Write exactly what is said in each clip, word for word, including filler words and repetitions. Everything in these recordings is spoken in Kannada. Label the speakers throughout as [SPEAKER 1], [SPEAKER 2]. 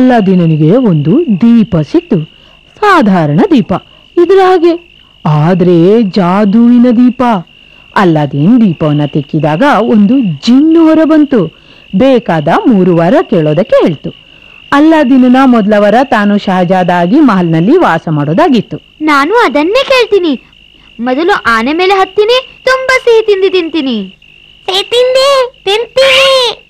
[SPEAKER 1] ಅಲ್ಲಾದಿನನಿಗೆ ಒಂದು ದೀಪ ಸಿಕ್ತು. ಸಾಧಾರಣ ದೀಪ ಇದ್ರ ಹಾಗೆ, ಆದ್ರೆ ಜಾದೂವಿನ ದೀಪ. ಅಲ್ಲಾದಿನ್ ದೀಪವನ್ನ ತೆಕ್ಕಿದಾಗ ಒಂದು ಜಿನ್ನು ಹೊರ ಬಂತು. ಬೇಕಾದ ಮೂರು ವಾರ ಕೇಳೋದಕ್ಕೆ ಹೇಳ್ತು. ಅಲ್ಲಾದಿನ ಮೊದಲ ವರ ತಾನು ಶಹಜಾದ ಆಗಿ ಮಹಲ್ನಲ್ಲಿ ವಾಸ ಮಾಡೋದಾಗಿತ್ತು.
[SPEAKER 2] ನಾನು ಅದನ್ನೇ ಕೇಳ್ತೀನಿ. ಮೊದಲು ಆನೆ ಮೇಲೆ ಹತ್ತೀನಿ, ತುಂಬಾ ಸಿಹಿ ತಿಂಡಿ ತಿಂತೀನಿ. ಸಿಹಿ ತಿಂಡಿ ತಿಂತೀನಿ.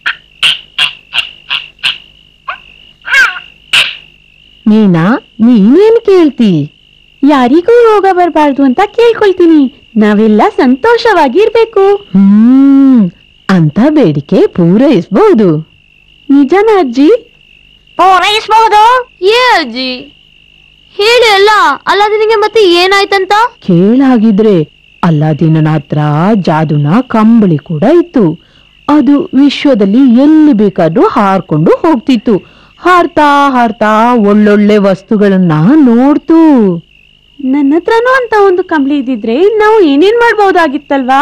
[SPEAKER 1] ಮೀನಾ, ನೀನೇನ್ ಕೇಳ್ತಿ?
[SPEAKER 3] ಯಾರಿಗೂ ರೋಗ ಬರಬಾರ್ದು ಅಂತ ಕೇಳ್ಕೊಳ್ತೀನಿ. ನಾವೆಲ್ಲ ಸಂತೋಷವಾಗಿರ್ಬೇಕು.
[SPEAKER 1] ಹ್ಮ್ ಅಂತ ಬೇಡಿಕೆ ಪೂರೈಸಬಹುದು.
[SPEAKER 3] ನಿಜನ ಅಜ್ಜಿ?
[SPEAKER 2] ಪೂರೈಸಬಹುದು. ಏ ಅಜ್ಜಿ ಹೇಳಿ ಅಲ್ಲ, ಅಲ್ಲಾದಿನಿಗೆ ಮತ್ತೆ ಏನಾಯ್ತಂತ?
[SPEAKER 1] ಕೇಳಾಗಿದ್ರೆ ಅಲ್ಲಾದಿನ ಹತ್ರ ಜಾದುನ ಕಂಬಳಿ ಕೂಡ ಇತ್ತು. ಅದು ವಿಶ್ವದಲ್ಲಿ ಎಲ್ಲಿ ಬೇಕಾದ್ರೂ ಹಾರ್ಕೊಂಡು ಹೋಗ್ತಿತ್ತು. ಹಾರ್ತಾ ಹಾರ್ತಾ ಒಳ್ಳೊಳ್ಳೆ ವಸ್ತುಗಳನ್ನ ನೋಡ್ತು.
[SPEAKER 3] ನನ್ನ ಹತ್ರನೂ ಅಂತ ಒಂದು ಕಂಬಳಿ ಇದ್ದಿದ್ರೆ ನಾವು ಏನೇನ್ ಮಾಡ್ಬಹುದಾಗಿತ್ತಲ್ವಾ?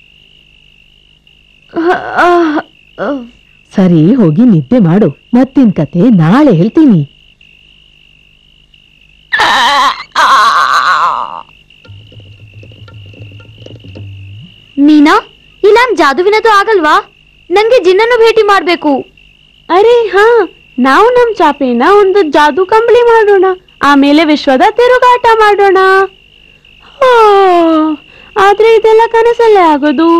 [SPEAKER 1] ಸರಿ, ಹೋಗಿ ನಿದ್ದೆ ಮಾಡು. ಮತ್ತಿನ ಕತೆ ನಾಳೆ ಹೇಳ್ತೀನಿ.
[SPEAKER 2] ಮೀನಾ, ಇಲ್ಲ ಜಾದುವಿನದು ಆಗಲ್ವಾ? ನಂಗೆ ಜಿನ್ನನ್ನು ಭೇಟಿ ಮಾಡ್ಬೇಕು.
[SPEAKER 3] ಅರೆ ಹಾ, ನಾವು ನಮ್ ಚಾಪೆನ ಒಂದು ಜಾದೂ ಕಂಬಳಿ ಮಾಡೋಣ, ಆಮೇಲೆ ವಿಶ್ವದ ತಿರುಗಾಟ ಮಾಡೋಣ. ಆದ್ರೆ ಇದೆಲ್ಲ ಕನಸಲ್ಲೇ ಆಗೋದು.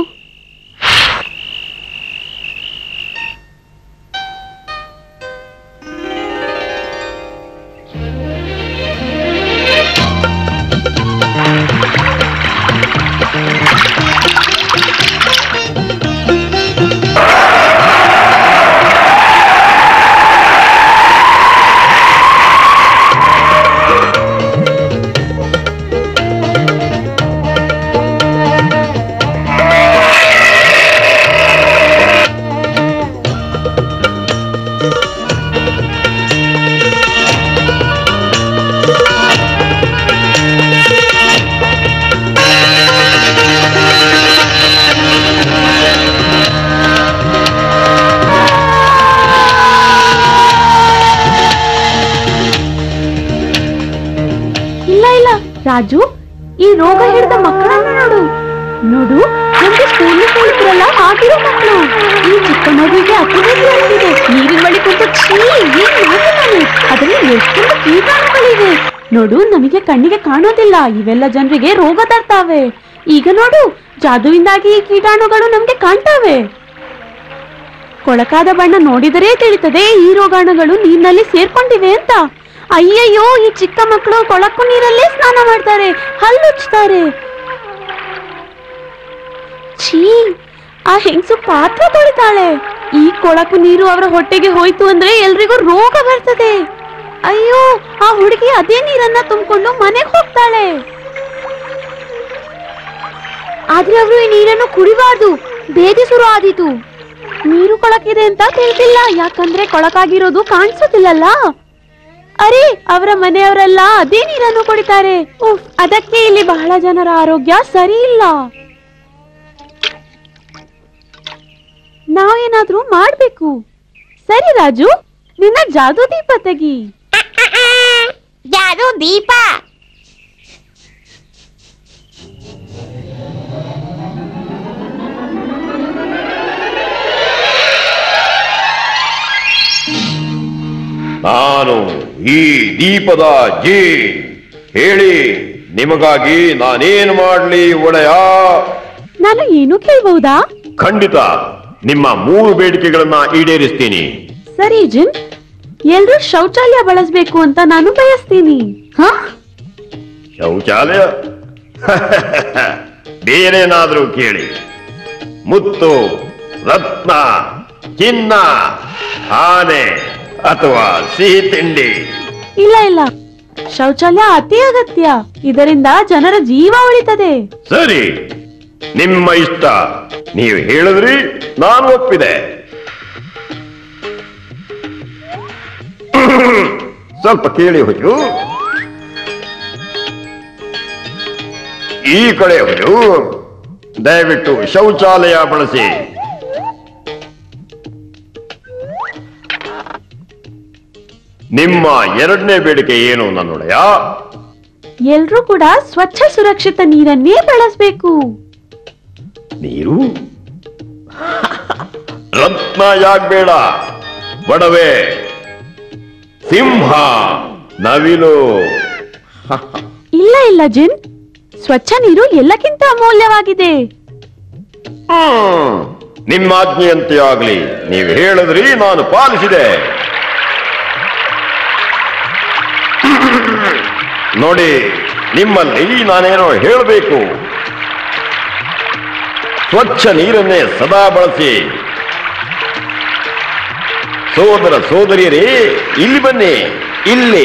[SPEAKER 3] ರಾಜು, ಈ ರೋಗ ಹಿಡಿದ ಮಕ್ಕಳನ್ನ ನೋಡು ನೋಡು ನಮ್ಗೆ ಸ್ಕೂಲ್ ಕಲಿತ್ರಲ್ಲ ಆಗಿರೋ ಮಕ್ಕಳು. ಈ ಚಿಕ್ಕ ಮಗುವಿಗೆ ಅತಿಥಿ ಆಗ್ತಿದೆ. ನೀರಿನ ಬಳಿ ಕುಂತು ಛೀ ಏನ್ ಅದರಲ್ಲಿ ಎಷ್ಟೊಂದು ಕೀಟಾಣುಗಳಿವೆ ನೋಡು. ನಮಗೆ ಕಣ್ಣಿಗೆ ಕಾಣೋದಿಲ್ಲ. ಇವೆಲ್ಲ ಜನರಿಗೆ ರೋಗ ತರ್ತಾವೆ. ಈಗ ನೋಡು, ಜಾದುವಿಂದಾಗಿ ಈ ಕೀಟಾಣುಗಳು ನಮ್ಗೆ ಕಾಣ್ತಾವೆ. ಕೊಳಕಾದ ಬಣ್ಣ ನೋಡಿದರೆ ತಿಳಿತದೆ ಈ ರೋಗಾಣುಗಳು ನೀರಿನಲ್ಲಿ ಸೇರ್ಕೊಂಡಿವೆ ಅಂತ. ಅಯ್ಯಯ್ಯೋ, ಈ ಚಿಕ್ಕ ಮಕ್ಕಳು ಕೊಳಕು ನೀರಲ್ಲೇ ಸ್ನಾನ ಮಾಡ್ತಾರೆ, ಹಲ್ಲುಚ್ತಾರೆ. ಛೀ, ಆ ಹೆಂಗಸು ಪಾತ್ರ ತೊಳಿತಾಳೆ. ಈ ಕೊಳಕು ನೀರು ಅವರ ಹೊಟ್ಟೆಗೆ ಹೋಯ್ತು ಅಂದ್ರೆ ಎಲ್ರಿಗೂ ರೋಗ ಬರ್ತದೆ. ಅಯ್ಯೋ, ಆ ಹುಡುಗಿ ಅದೇ ನೀರನ್ನ ತುಂಬಿಕೊಂಡು ಮನೆಗೆ ಹೋಗ್ತಾಳೆ. ಆದ್ರೆ ಅವರು ಈ ನೀರನ್ನು ಕುಡಿಬಾರ್ದು, ಬೇದಿ ಶುರು ಆದೀತು. ನೀರು ಕೊಳಕಿದೆ ಅಂತ ತಿಳಿದಿಲ್ಲ, ಯಾಕಂದ್ರೆ ಕೊಳಕಾಗಿರೋದು ಕಾಣಿಸೋದಿಲ್ಲಲ್ಲ. ಅರೆ, ಅವರ ಮನೆಯವರೆಲ್ಲ ಅದೇ ನೀರನ್ನು ಕುಡಿತಾರೆ. ಉಫ್, ಅದಕ್ಕೆ ಇಲ್ಲಿ ಬಹಳ ಜನರ ಆರೋಗ್ಯ ಸರಿ ಇಲ್ಲ. ನಾವೇನಾದ್ರೂ ಮಾಡ್ಬೇಕು. ಸರಿ ರಾಜು, ನಿನ್ನ ಜಾದೂ ದೀಪ ತೆಗಿ.
[SPEAKER 2] ಜಾದೂ ದೀಪ?
[SPEAKER 4] ನಾನು ಈ ದೀಪದ ಜೀ. ಹೇಳಿ, ನಿಮಗಾಗಿ ನಾನೇನು ಮಾಡ್ಲಿ ಒಡೆಯ?
[SPEAKER 3] ನಾನು ಏನು ಕೇಳಬಹುದಾ?
[SPEAKER 4] ಖಂಡಿತ, ನಿಮ್ಮ ಮೂರು ಬೇಡಿಕೆಗಳನ್ನ ಈಡೇರಿಸ್ತೀನಿ.
[SPEAKER 3] ಸರಿ ಜಿನ್, ಎಲ್ರೂ ಶೌಚಾಲಯ ಬಳಸಬೇಕು ಅಂತ ನಾನು ಬಯಸ್ತೀನಿ. ಹ
[SPEAKER 4] ಶೌಚಾಲಯ? ಬೇರೇನಾದ್ರೂ ಕೇಳಿ. ಮುತ್ತು, ರತ್ನ, ಚಿನ್ನ, ಆನೆ ಅಥವಾ ಸಿಹಿ ತಿಂಡಿ?
[SPEAKER 3] ಇಲ್ಲ ಇಲ್ಲ, ಶೌಚಾಲಯ ಅತಿ ಅಗತ್ಯ. ಇದರಿಂದ ಜನರ ಜೀವ ಉಳಿತದೆ.
[SPEAKER 4] ಸರಿ, ನಿಮ್ಮ ಇಷ್ಟ. ನೀವು ಹೇಳಿದ್ರಿ, ನಾನು ಒಪ್ಪಿದೆ. ಸ್ವಲ್ಪ ಕೇಳಿ ಹುಜು. ಈ ಕಡೆ ಹುಜು, ದಯವಿಟ್ಟು ಶೌಚಾಲಯ ಬಳಸಿ. ನಿಮ್ಮ ಎರಡನೇ ಬೇಡಿಕೆ ಏನು ನನ್ನೊಡೆಯ?
[SPEAKER 3] ಎಲ್ರೂ ಕೂಡ ಸ್ವಚ್ಛ ಸುರಕ್ಷಿತ ನೀರನ್ನೇ ಬಳಸಬೇಕು.
[SPEAKER 4] ನೀರು ರತ್ನ ಯಾಗ್ಬೇಡ, ಒಡವೆ, ಸಿಂಹ, ನವಿಲು.
[SPEAKER 3] ಇಲ್ಲ ಇಲ್ಲ ಜಿನ್, ಸ್ವಚ್ಛ ನೀರು ಎಲ್ಲಕ್ಕಿಂತ ಅಮೂಲ್ಯವಾಗಿದೆ.
[SPEAKER 4] ಹ್ಮ್ ನಿಮ್ಮ ಆಜ್ಞೆಯಂತೆ ಆಗ್ಲಿ. ನೀವು ಹೇಳಿದ್ರಿ, ನಾನು ಪಾಲಿಸಿದೆ. ನೋಡಿ, ನಿಮ್ಮಲ್ಲಿ ನಾನೇನೋ ಹೇಳಬೇಕು. ಸ್ವಚ್ಛ ನೀರನ್ನೇ ಸದಾ ಬಳಸಿ. ಸೋದರ ಸೋದರಿಯರೇ, ಇಲ್ಲಿ ಬನ್ನಿ, ಇಲ್ಲಿ.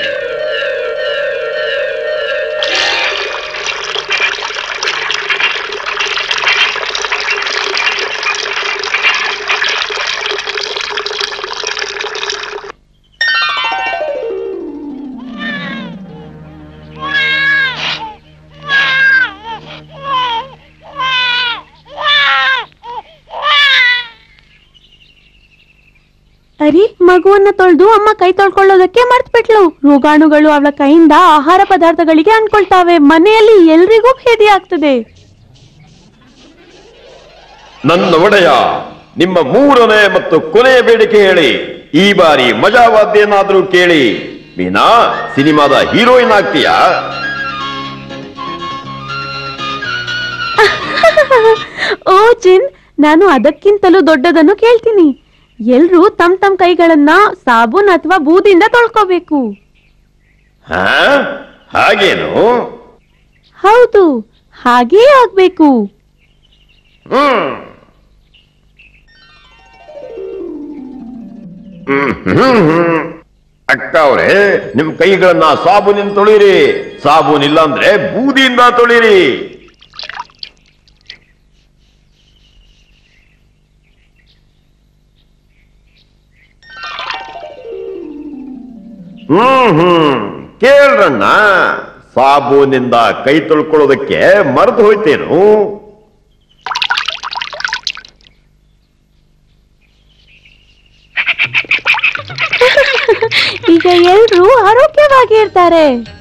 [SPEAKER 3] ಅರಿ, ಮಗುವನ್ನ ತೊಳೆದು ಅಮ್ಮ ಕೈ ತೊಳ್ಕೊಳ್ಳೋದಕ್ಕೆ ಮರ್ತ್ಬಿಟ್ಲು. ರೋಗಾಣುಗಳು ಅವಳ ಕೈಯಿಂದ ಆಹಾರ ಪದಾರ್ಥಗಳಿಗೆ ಅನ್ಕೊಳ್ತಾವೆ. ಮನೆಯಲ್ಲಿ ಎಲ್ರಿಗೂ ಭೇದಿ ಆಗ್ತದೆ.
[SPEAKER 4] ನನ್ನ ಒಡೆಯ, ನಿಮ್ಮ ಮೂರನೇ ಮತ್ತು ಕೊನೆಯ ಬೇಡಿಕೆ ಹೇಳಿ. ಈ ಬಾರಿ ಮಜಾವಾದ್ದೇನಾದ್ರೂ ಕೇಳಿ. ಮೀನಾ, ಸಿನಿಮಾದ ಹೀರೋಯಿನ್ ಆಗ್ತೀಯಾ?
[SPEAKER 3] ಓ ಜಿನ್, ನಾನು ಅದಕ್ಕಿಂತಲೂ ದೊಡ್ಡದನ್ನು ಕೇಳ್ತೀನಿ. ಎಲ್ರೂ ತಮ್ ತಮ್ ಕೈಗಳನ್ನ ಸಾಬೂನ್ ಅಥವಾ ಬೂದಿಯಿಂದ ತೊಳ್ಕೋಬೇಕು.
[SPEAKER 4] ಹಾ, ಹಾಗೇನು?
[SPEAKER 3] ಹೌದು, ಹಾಗೇ ಆಗ್ಬೇಕು.
[SPEAKER 4] ಹ್ಮ್ ಹ್ಮ್ ಹ್ಮ್ ಹ್ಮ್ ಅಕ್ಕ ಅವರೇ, ನಿಮ್ ಕೈಗಳನ್ನ ಸಾಬೂನಿಂದ ತೊಳಿರಿ. ಸಾಬೂನ್ ಇಲ್ಲ ಅಂದ್ರೆ ಬೂದಿಯಿಂದ ತೊಳಿರಿ. ಹ್ಮ್ ಹ್ಮ್ ಕೇಳ್ರಣ್ಣ, ಸಾಬೂನಿಂದ ಕೈ ತೊಳ್ಕೊಳ್ಳೋದಕ್ಕೆ ಮರೆತು ಹೋಯ್ತೇನು?
[SPEAKER 3] ಈಗ ಎಲ್ರೂ ಆರೋಗ್ಯವಾಗಿ ಇರ್ತಾರೆ.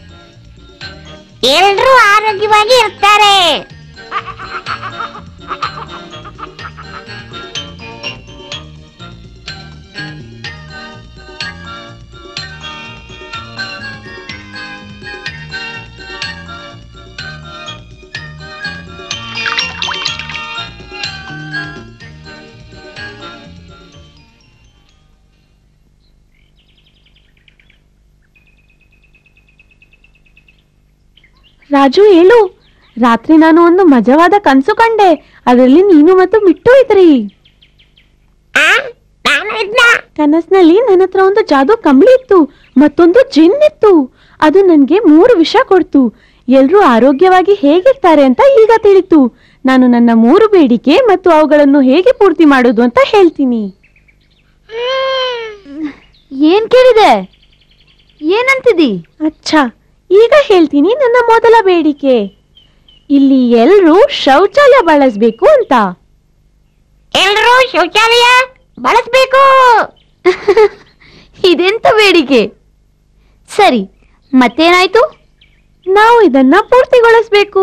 [SPEAKER 2] ಎಲ್ರೂ ಆರೋಗ್ಯವಾಗಿ ಇರ್ತಾರೆ.
[SPEAKER 3] ರಾಜು, ಹೇಳು. ರಾತ್ರಿ ನಾನು ಒಂದು ಮಜವಾದ ಕನ್ಸು ಕಂಡೆ. ಅದರಲ್ಲಿ ನೀನು ಮತ್ತು ಮಿಟ್ಟು ಇದ್ರಿ. ಕನಸಿನಲ್ಲಿ ನನ್ನ ಹತ್ರ ಒಂದು ಜಾದೂ ಕಂಬಳಿ ಇತ್ತು, ಮತ್ತೊಂದು ಜಿನ್ ಇತ್ತು. ಅದು ನನ್ಗೆ ಮೂರು ವಿಷ ಕೊಡ್ತು. ಎಲ್ರೂ ಆರೋಗ್ಯವಾಗಿ ಹೇಗಿರ್ತಾರೆ ಅಂತ ಈಗ ತಿಳಿತು. ನಾನು ನನ್ನ ಮೂರು ಬೇಡಿಕೆ ಮತ್ತು ಅವುಗಳನ್ನು ಹೇಗೆ ಪೂರ್ತಿ ಮಾಡೋದು ಅಂತ ಹೇಳ್ತೀನಿ.
[SPEAKER 2] ಏನ್ ಕೇಳಿದೆ? ಏನಂತಿದಿ?
[SPEAKER 3] ಅಚ್ಚಾ, ಈಗ ಹೇಳ್ತೀನಿ ನನ್ನ ಮೊದಲ ಬೇಡಿಕೆ. ಇಲ್ಲಿ ಎಲ್ರೂ ಶೌಚಾಲಯ ಬಳಸಬೇಕು ಅಂತ.
[SPEAKER 2] ಎಲ್ರೂ ಶೌಚಾಲಯ ಬಳಸಬೇಕು. ಇದೆಂತ ಬೇಡಿಕೆ? ಸರಿ, ಮತ್ತೇನಾಯ್ತು?
[SPEAKER 3] ನಾವು ಇದನ್ನ ಪೂರ್ತಿಗೊಳಿಸಬೇಕು.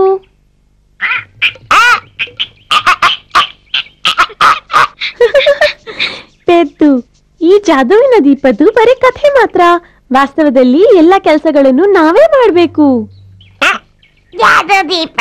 [SPEAKER 3] ಪೆದ್ದು, ಈ ಜಾದುವಿನ ದೀಪದ್ದು ಬರೀ ಕಥೆ ಮಾತ್ರ. ವಾಸ್ತವದಲ್ಲಿ ಎಲ್ಲ ಕೆಲಸಗಳನ್ನು ನಾವೇ ಮಾಡಬೇಕು.
[SPEAKER 2] ದೀಪ.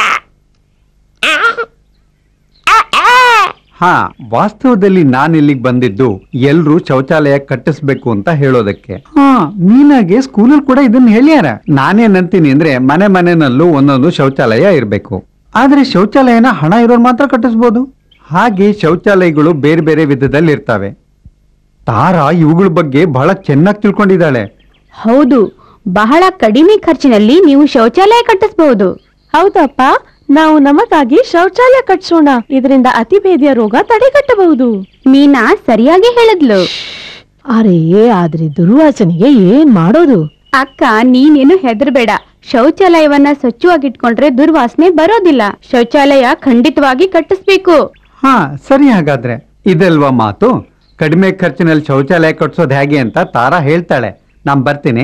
[SPEAKER 5] ಹಾ, ವಾಸ್ತವದಲ್ಲಿ ನಾನು ಇಲ್ಲಿಗೆ ಬಂದಿದ್ದು ಎಲ್ರೂ ಶೌಚಾಲಯ ಕಟ್ಟಿಸ್ಬೇಕು ಅಂತ ಹೇಳೋದಕ್ಕೆ. ಹಾ, ಮೀನಾಗೆ ಸ್ಕೂಲಲ್ಲಿ ಕೂಡ ಇದನ್ನ ಹೇಳ್ಯಾರ. ನಾನೇನಂತೀನಿ ಅಂದ್ರೆ, ಮನೆ ಮನೆಯಲ್ಲೂ ಒಂದೊಂದು ಶೌಚಾಲಯ ಇರಬೇಕು. ಆದ್ರೆ ಶೌಚಾಲಯನ ಹಣ ಇರೋರು ಮಾತ್ರ ಕಟ್ಟಿಸ್ಬೋದು. ಹಾಗೆ ಶೌಚಾಲಯಗಳು ಬೇರೆ ಬೇರೆ ವಿಧದಲ್ಲಿ ಇರ್ತವೆ. ತಾರಾ ಇವುಗಳ ಬಗ್ಗೆ ಬಹಳ ಚೆನ್ನಾಗಿ ತಿಳ್ಕೊಂಡಿದ್ದಾಳೆ.
[SPEAKER 3] ಹೌದು, ಬಹಳ ಕಡಿಮೆ ಖರ್ಚಿನಲ್ಲಿ ನೀವು ಶೌಚಾಲಯ ಕಟ್ಟಿಸಬಹುದು. ಹೌದಪ್ಪ, ನಾವು ನಮಗಾಗಿ ಶೌಚಾಲಯ ಕಟ್ಸೋಣ. ಇದರಿಂದ ಅತಿಭೇದಿಯ ರೋಗ ತಡೆಗಟ್ಟಬಹುದು. ಮೀನಾ ಸರಿಯಾಗಿ ಹೇಳಿದ್ಲು.
[SPEAKER 1] ಅರೇ, ಆದ್ರೆ ದುರ್ವಾಸನೆಗೆ ಏನ್ ಮಾಡೋದು?
[SPEAKER 3] ಅಕ್ಕ, ನೀನೇನು ಹೆದರ್ಬೇಡ. ಶೌಚಾಲಯವನ್ನ ಸ್ವಚ್ಛವಾಗಿಟ್ಕೊಂಡ್ರೆ ದುರ್ವಾಸನೆ ಬರೋದಿಲ್ಲ. ಶೌಚಾಲಯ ಖಂಡಿತವಾಗಿ ಕಟ್ಟಿಸ್ಬೇಕು.
[SPEAKER 5] ಹಾ, ಸರಿ. ಹಾಗಾದ್ರೆ ಇದಲ್ವಾ ಮಾತು? ಕಡಿಮೆ ಖರ್ಚಿನಲ್ಲಿ ಶೌಚಾಲಯ ಕಟ್ಸೋದು ಹೇಗೆ ಅಂತ ತಾರಾ ಹೇಳ್ತಾಳೆ. ನಾನ್ ಬರ್ತೀನಿ.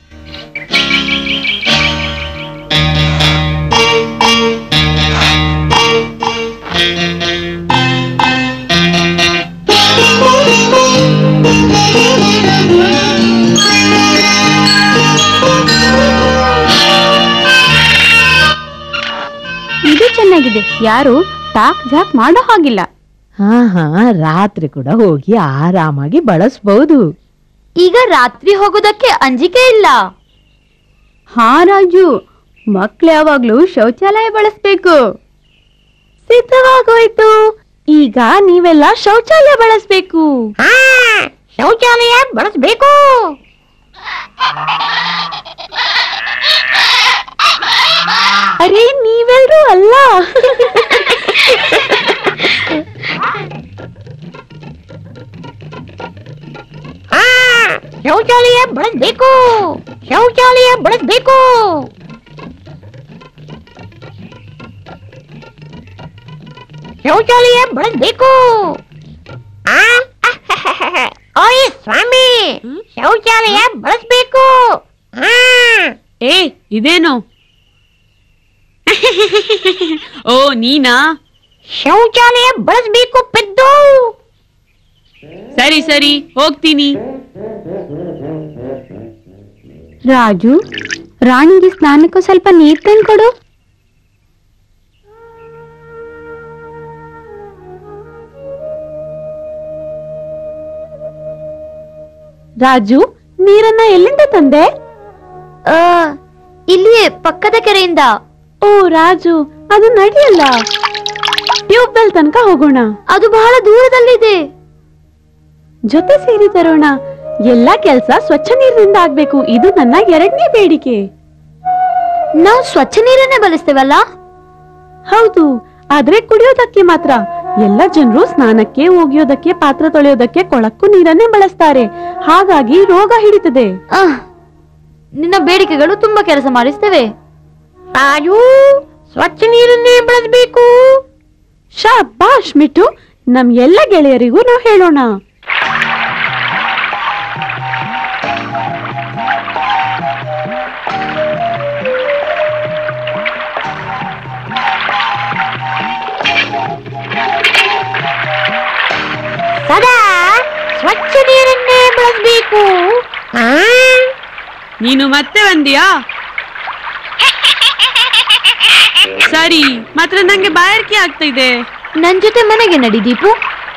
[SPEAKER 3] ಇದು ಚೆನ್ನಾಗಿದೆ, ಯಾರು ಟಾಕ್ ಜಾಕ್ ಮಾಡೋ ಹಾಗಿಲ್ಲ.
[SPEAKER 1] ಹಾ ಹಾ ರಾತ್ರಿ ಕೂಡ ಹೋಗಿ ಆರಾಮಾಗಿ ಬಳಸ್ಬಹುದು.
[SPEAKER 2] ಈಗ ರಾತ್ರಿ ಹೋಗೋದಕ್ಕೆ ಅಂಜಿಕೆ ಇಲ್ಲ.
[SPEAKER 3] ಹಾ ರಾಜು, ಮಕ್ಳು ಯಾವಾಗ್ಲೂ ಶೌಚಾಲಯ ಬಳಸ್ಬೇಕು. ಸಿದ್ಧವಾಗೋಯ್ತು, ಈಗ ನೀವೆಲ್ಲ ಶೌಚಾಲಯ ಬಳಸ್ಬೇಕು.
[SPEAKER 2] ಶೌಚಾಲಯ ಬಳಸ್ಬೇಕು.
[SPEAKER 3] ಅರೆ ನೀವೆಲ್ರೂ ಅಲ್ಲ.
[SPEAKER 2] ಶೌಚಾಲಯ ಬಳಸ್ಬೇಕು. ಶೌಚಾಲಯ ಬಳಸ್ಬೇಕು. ಶೌಚಾಲಯ ಬಳಸ್ಬೇಕು. ಓಯ್ ಸ್ವಾಮಿ, ಶೌಚಾಲಯ ಬಳಸ್ಬೇಕು.
[SPEAKER 3] ಏ ಇದೇನು? ಓ ನೀನಾ?
[SPEAKER 2] ಶೌಚಾಲಯ ಬಳಸ್ಬೇಕು ಪೆದ್ದು.
[SPEAKER 3] ಸರಿ ಸರಿ ಹೋಗ್ತೀನಿ. ರಾಜು, ರಾಣಿಗೆ ಸ್ನಾನಕ್ಕೂ ಸ್ವಲ್ಪ ನೀರ್ ತಂದ್ಕೊಡು. ರಾಜು, ನೀರನ್ನ ಎಲ್ಲಿಂದ ತಂದೆ?
[SPEAKER 2] ಆ, ಇಲ್ಲಿಯೇ ಪಕ್ಕದ ಕೆರೆಯಿಂದ.
[SPEAKER 3] ಓ ರಾಜು, ಅದು ನಡೆಯಲ್ಲ. ಟ್ಯೂಬ್ ಬೆಲ್ ತನಕ ಹೋಗೋಣ.
[SPEAKER 2] ಅದು ಬಹಳ ದೂರದಲ್ಲಿದೆ.
[SPEAKER 3] ಜೊತೆ ಸೇರಿ ತರೋಣ. ಎಲ್ಲಾ ಕೆಲ್ಸ ಸ್ವಚ್ಛ ನೀರಿನಿಂದ ಆಗ್ಬೇಕು. ಇದು ನನ್ನ ಎರಡನೇ ಬೇಡಿಕೆ.
[SPEAKER 2] ನಾವು ಸ್ವಚ್ಛ ನೀರನ್ನೇ ಬಳಸ್ತೇವಲ್ಲ?
[SPEAKER 3] ಹೌದು, ಆದ್ರೆ ಕುಡಿಯೋದಕ್ಕೆ ಮಾತ್ರ. ಎಲ್ಲ ಜನರು ಸ್ನಾನಕ್ಕೆ, ಒಗೆಯೋದಕ್ಕೆ, ಪಾತ್ರ ತೊಳೆಯೋದಕ್ಕೆ ಕೊಳಕ್ಕೂ ನೀರನ್ನೇ ಬಳಸ್ತಾರೆ. ಹಾಗಾಗಿ ರೋಗ ಹಿಡಿತದೆ.
[SPEAKER 2] ಆಹ್, ನಿನ್ನ ಬೇಡಿಕೆಗಳು ತುಂಬಾ ಕೆಲಸ ಮಾಡಿಸ್ತೇವೆ. ರಾಜು, ಸ್ವಚ್ಛ ನೀರನ್ನೇ ಬಳಸಬೇಕು.
[SPEAKER 3] ಶಾಬಾಷ್ ಮಿಟ್ಟು, ನಮ್ ಎಲ್ಲ ಗೆಳೆಯರಿಗೂ ನಾವು ಹೇಳೋಣ.
[SPEAKER 2] ಸದಾ ಸ್ವಚ್ಛ ನೀರನ್ನೇ ಬಳಸಬೇಕು.
[SPEAKER 3] ನೀನು ಮತ್ತೆ ಬಂದಿಯಾ? ಸರಿ, ಮಾತ್ರ ನಂಗೆ ಬಾಯಾರಿಕೆ ಆಗ್ತಾ ಇದೆ.
[SPEAKER 2] ನನ್ ಜೊತೆ ಮನೆಗೆ ನಡಿ ದೀಪು.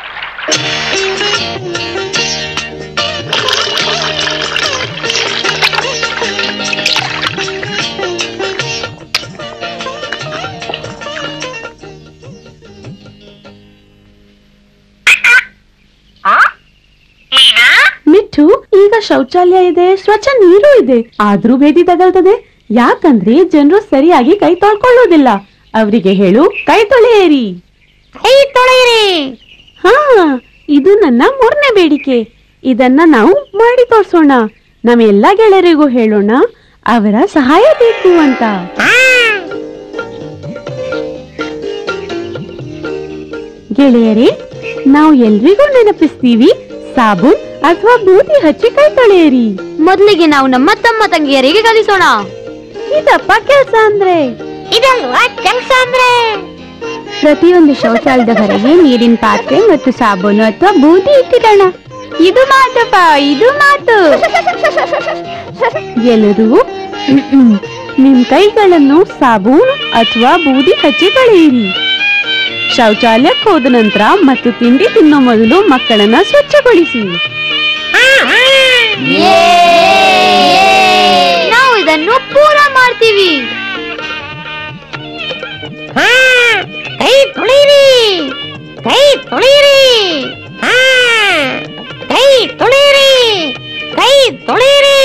[SPEAKER 3] ಮಿಟ್ಟು, ಈಗ ಶೌಚಾಲಯ ಇದೆ, ಸ್ವಚ್ಛ ನೀರು ಇದೆ, ಆದ್ರೂ ಭೇದಿ ತಗಲ್ತದೆ. ಯಾಕಂದ್ರೆ ಜನರು ಸರಿಯಾಗಿ ಕೈ ತೊಳ್ಕೊಳ್ಳೋದಿಲ್ಲ. ಅವರಿಗೆ ಹೇಳು, ಕೈ ತೊಳೆಯಿರಿ.
[SPEAKER 2] ಕೈ ತೊಳೆಯಿರಿ.
[SPEAKER 3] ಹಾ, ಇದು ನನ್ನ ಮೂರನೇ ಬೇಡಿಕೆ. ಇದನ್ನ ನಾವು ಮಾಡಿ ತೋರ್ಸೋಣ. ನಮ್ಮ ಎಲ್ಲಾ ಗೆಳೆಯರಿಗೂ ಹೇಳೋಣ, ಅವರ ಸಹಾಯ ಬೇಕು ಅಂತ. ಗೆಳೆಯರೇ, ನಾವು ಎಲ್ರಿಗೂ ನೆನಪಿಸ್ತೀವಿ, ಸಾಬೂನ್ ಅಥವಾ ಬೂದಿ ಹಚ್ಚಿ ಕೈ ತೊಳೆಯಿರಿ.
[SPEAKER 2] ಮೊದಲಿಗೆ ನಾವು ನಮ್ಮ ತಮ್ಮ ತಂಗಿಯರಿಗೆ ಕಲಿಸೋಣ.
[SPEAKER 3] ಇದಪ್ಪ ಕೆಲ್ಸ ಅಂದ್ರೆ.
[SPEAKER 2] ಇದಲ್ವಾ ಕೆಲಸ ಅಂದ್ರೆ.
[SPEAKER 3] ಪ್ರತಿಯೊಂದು ಶೌಚಾಲಯದ ಹೊರಗೆ ನೀರಿನ ಪಾತ್ರೆ ಮತ್ತು ಸಾಬೂನು ಅಥವಾ ಬೂದಿ ಇಟ್ಟಿರೋಣ. ಇದು ಮಾತಪ್ಪ, ಇದು ಮಾತು. ಎಲ್ಲರೂ ನಿಮ್ ಕೈಗಳನ್ನು ಸಾಬೂನು ಅಥವಾ ಬೂದಿ ಹಚ್ಚಿ ತೊಳೆಯಿರಿ. ಶೌಚಾಲಯಕ್ಕೆ ಹೋದ ನಂತರ ಮತ್ತು ತಿಂಡಿ ತಿನ್ನೋ ಮೊದಲು ಮಕ್ಕಳನ್ನ ಸ್ವಚ್ಛಗೊಳಿಸಿ.
[SPEAKER 2] ನಾವು ಇದನ್ನು ಪೂರ ಮಾಡ್ತೀವಿ. ಕೈ ತೊಳೆಯಿರಿ, ಕೈ ತೊಳೆಯಿರಿ, ಕೈ ತೊಳೆಯಿರಿ, ಕೈ ತೊಳೆಯಿರಿ.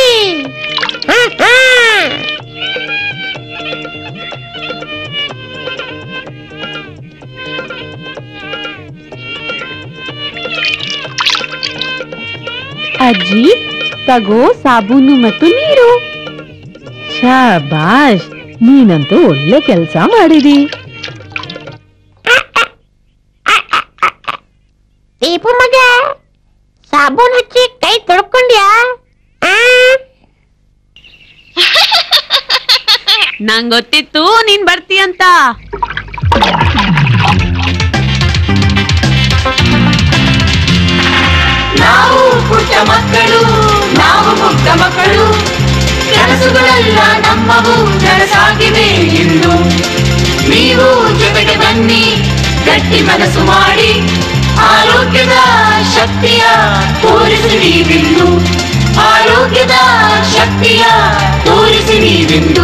[SPEAKER 3] ಅಜ್ಜಿ, ತಗೋ ಸಾಬೂನು ಮತ್ತು ನೀರು.
[SPEAKER 1] ಶಾಬಾಷ್, ನೀನಂತೂ ಒಳ್ಳೆ ಕೆಲಸ ಮಾಡಿದಿ.
[SPEAKER 2] ದೀಪು ಮಗ, ಸಾಬೂನ್ ಹಚ್ಚಿ ಕೈ ತೊಳ್ಕೊಂಡ್ಯಾ?
[SPEAKER 3] ನಂಗ್ ಗೊತ್ತಿತ್ತು ನೀನ್ ಬರ್ತೀಯಂತ.
[SPEAKER 6] ನಾವು ಪುಟ್ಟ ಮಕ್ಕಳು, ನಾವು ಪುಟ್ಟ ಮಕ್ಕಳು, ಕನಸುಗಳೆಲ್ಲ ನಮ್ಮವು ನನಸಾಗಿವೆ ಎಂದು. ನೀವು ಜೊತೆಗೆ ಬನ್ನಿ, ಗಟ್ಟಿ ಮನಸ್ಸು ಮಾಡಿ, ಆರೋಗ್ಯದ ಶಕ್ತಿಯ ತೋರಿಸಿ ನೀವಿಂದು, ಆರೋಗ್ಯದ ಶಕ್ತಿಯ ತೋರಿಸಿ ನೀವಿಂದು.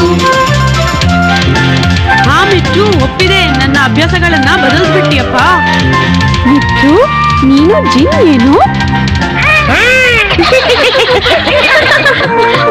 [SPEAKER 3] ಹಾ ಮಿಚ್ಚು, ಒಪ್ಪಿದೆ. ನನ್ನ ಅಭ್ಯಾಸಗಳನ್ನ ಬದಲಿಸ್ಬಿಟ್ಟಿಯಪ್ಪ.
[SPEAKER 1] ಮಿಚ್ಚು, ನೀನು ಜಿನ್ ಏನು?